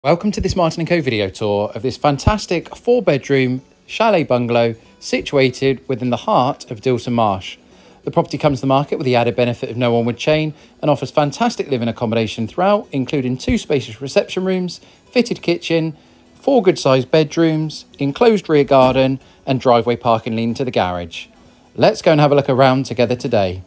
Welcome to this Martin & Co video tour of this fantastic 4-bedroom chalet bungalow situated within the heart of Dilton Marsh. The property comes to the market with the added benefit of no onward chain and offers fantastic living accommodation throughout, including 2 spacious reception rooms, fitted kitchen, 4 good-sized bedrooms, enclosed rear garden and driveway parking leading to the garage. Let's go and have a look around together today.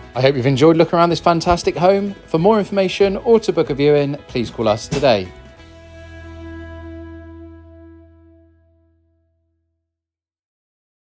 I hope you've enjoyed looking around this fantastic home. For more information or to book a viewing, please call us today.